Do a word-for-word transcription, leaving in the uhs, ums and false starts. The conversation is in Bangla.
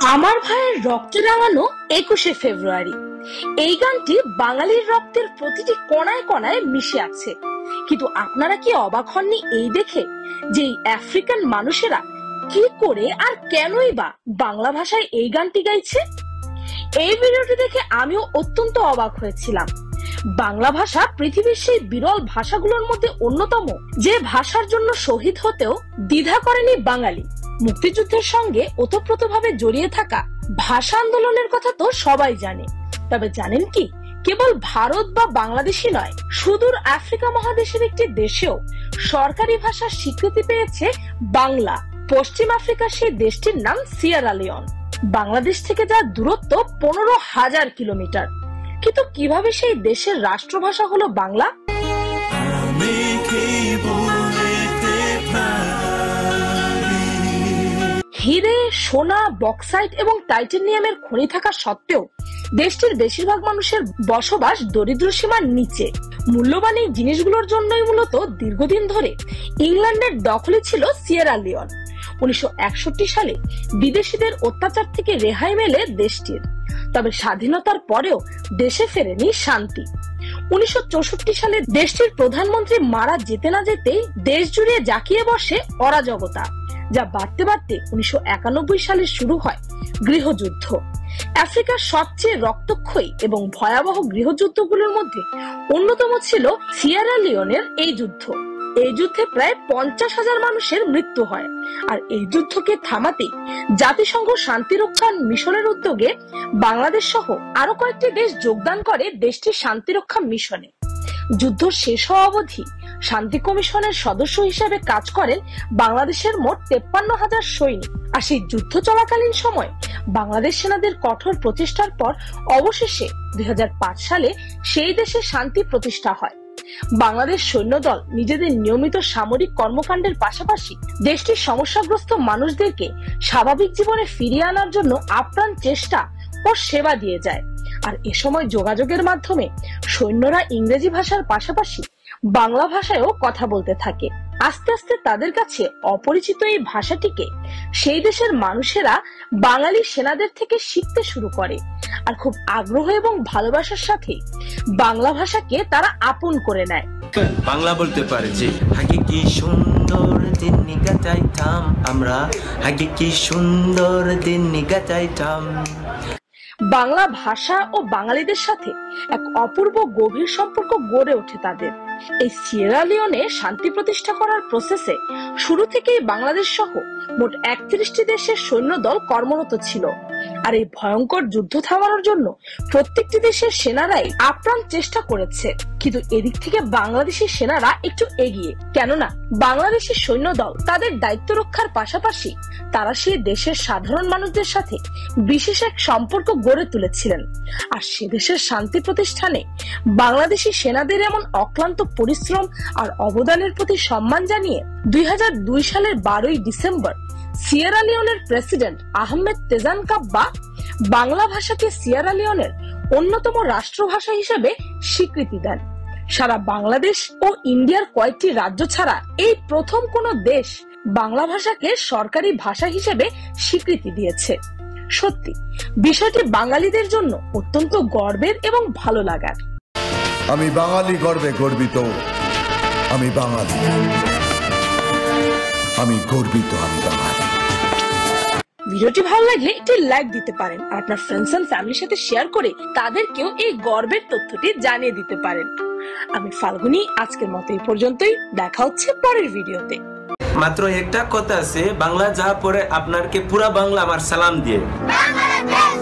আমার ভাইয়ের রক্তে রাঙানো একুশে ফেব্রুয়ারি এই গানটি বাঙালির রক্তের প্রতিটি কণায় কণায় মিশে আছে। কিন্তু আপনারা কি অবাক হননি এই দেখে যে আফ্রিকান মানুষেরা কি করে আর কেনই বা বাংলা ভাষায় এই গানটি গাইছে? এই ভিডিওটি দেখে আমিও অত্যন্ত অবাক হয়েছিলাম। বাংলা ভাষা পৃথিবীর সেই বিরল ভাষাগুলোর মধ্যে অন্যতম, যে ভাষার জন্য শহীদ হতেও দ্বিধা করেনি বাঙালি। মুক্তিযুদ্ধের সঙ্গে ওতপ্রোতভাবে জড়িয়ে থাকা ভাষা আন্দোলনের কথা তো সবাই জানে, তবে জানেন কি কেবল ভারত বা বাংলাদেশই নয়, সুদূর আফ্রিকা মহাদেশের একটি দেশেও সরকারি ভাষার স্বীকৃতি পেয়েছে বাংলা। পশ্চিম আফ্রিকার সেই দেশটির নাম সিয়েরা লিওন। বাংলাদেশ থেকে যার দূরত্ব পনেরো হাজার কিলোমিটার, কিন্তু কিভাবে সেই দেশের রাষ্ট্রভাষা হলো বাংলা? হিরে, সোনা, বক্সাইট এবং টাইটেনিয়ামের খনি থাকা সত্ত্বেও দেশটির বেশিরভাগ মানুষের বসবাস দরিদ্র সীমার নিচে। মূল্যবান এই জিনিসগুলোর জন্যই মূলত দীর্ঘদিন ধরে ইংল্যান্ডের দখলে ছিল সিয়েরা লিওন। উনিশশো একষট্টি সালে বিদেশিদের অত্যাচার থেকে রেহাই মেলে দেশটির, তবে স্বাধীনতার পরেও দেশে ফেরেনি শান্তি। উনিশশো চৌষট্টি সালে দেশটির প্রধানমন্ত্রী মারা যেতে না যেতেই দেশ জুড়ে জাঁকিয়ে বসে অরাজকতা, যা বাড়তে বাড়তে উনিশশো একানব্বই সালে শুরু হয় গৃহযুদ্ধ। আফ্রিকার সবচেয়ে রক্তক্ষয়ী এবং ভয়াবহ গৃহযুদ্ধগুলোর মধ্যে অন্যতম ছিল সিয়েরা লিওনের এই যুদ্ধ। এই যুদ্ধে প্রায় পঞ্চাশ হাজার মানুষের মৃত্যু হয়, আর এই যুদ্ধকে থামাতে জাতিসংঘ শান্তিরক্ষা মিশনের উদ্যোগে বাংলাদেশ সহ আরো কয়েকটি দেশ যোগদান করে দেশটির শান্তিরক্ষা মিশনে। যুদ্ধ শেষ হওয়া অবধি শান্তি কমিশনের সদস্য হিসেবে কাজ করেন বাংলাদেশের মোট তেপ্পান্ন হাজার সৈনিক। আর সেই যুদ্ধ চলাকালীন সময় বাংলাদেশ সেনাদের কঠোর প্রচেষ্টার পর অবশেষে দুই হাজার পাঁচ সালে সেই দেশে শান্তি প্রতিষ্ঠা হয়। বাংলাদেশ সৈন্যদল নিজেদের নিয়মিত সামরিক কর্মকাণ্ডের পাশাপাশি দেশটির সমস্যাগ্রস্ত মানুষদেরকে স্বাভাবিক জীবনে ফিরিয়ে আনার জন্য আপ্রাণ চেষ্টা ও সেবা দিয়ে যায়। আর এ সময় যোগাযোগের মাধ্যমে সৈন্যরা ইংরেজি ভাষার পাশাপাশি বাংলা ভাষায়ও কথা বলতে থাকে। আস্তে আস্তে তাদের কাছে অপরিচিত এই ভাষাটিকে সেই দেশের মানুষেরা বাঙালি সেনাদের থেকে শিখতে শুরু করে, আর খুব আগ্রহ এবং ভালোবাসার সাথে বাংলা ভাষাকে তারা আপন করে নেয়। বাংলা বলতে পারে যে হাগে কি সুন্দর দিন নিগাইতাম আমরা, হাগে কি সুন্দর দিন নিগাইতাম। বাংলা ভাষা ও বাঙালিদের সাথে এক অপূর্ব গভীর সম্পর্ক গড়ে ওঠে তাদের। এই সিয়েরা লিওনে শান্তি প্রতিষ্ঠা করার প্রসেসে শুরু থেকেই বাংলাদেশ সহ মোট একত্রিশটি দেশের সৈন্যদল কর্মরত ছিল। আর এই ভয়ঙ্কর যুদ্ধ থামানোর জন্য প্রত্যেকটি দেশের সেনারাই আপ্রাণ চেষ্টা করেছে। কিন্তু এদিক থেকে বাংলাদেশের সেনারা একটু এগিয়ে, কেননা বাংলাদেশি সৈন্যদল তাদের দায়িত্ব রক্ষার পাশাপাশি তারা সেই দেশের সাধারণ মানুষদের সাথে বিশেষ এক সম্পর্ক গড়ে তুলেছিলেন। আর সে দেশের শান্তি প্রতিষ্ঠানে বাংলাদেশি সেনাদের এমন অক্লান্ত পরিশ্রম আর অবদানের প্রতি সম্মান জানিয়ে দুই হাজার দুই সালের বারোই ডিসেম্বর সিয়েরা লিওনের president Ahmad Tejan Kabbah Bangla ভাষাকে সিয়েরা লিওনের অন্যতম রাষ্ট্রভাষা হিসেবে স্বীকৃতি দেন। সারা বাংলাদেশ ও ইন্ডিয়ার কয়েকটি রাজ্য ছাড়া এই প্রথম কোন দেশ বাংলা ভাষাকে সরকারি ভাষা হিসেবে স্বীকৃতি দিয়েছে। সত্যি বিষয়টি বাঙালিদের জন্য অত্যন্ত গর্বের এবং ভালো লাগার। আমি বাঙালি গর্বে গর্বিত, আমি বাঙালি, আমি গর্বিত, আমি বাঙালি। ভিডিওটি ভালো লাগলে একটি লাইক দিতে পারেন, আর আপনার ফ্রেন্ডস এন্ড ফ্যামিলির সাথে শেয়ার করে তাদেরকেও এই গর্বের তথ্যটি জানিয়ে দিতে পারেন। আমি ফাল্গুনি, আজকের মতো এই পর্যন্তই। দেখা হচ্ছে পরের ভিডিওতে। মাত্র একটা কথা আছে, বাংলা যা পড়ে আপনারকে পুরা বাংলা আমার সালাম দিয়ে।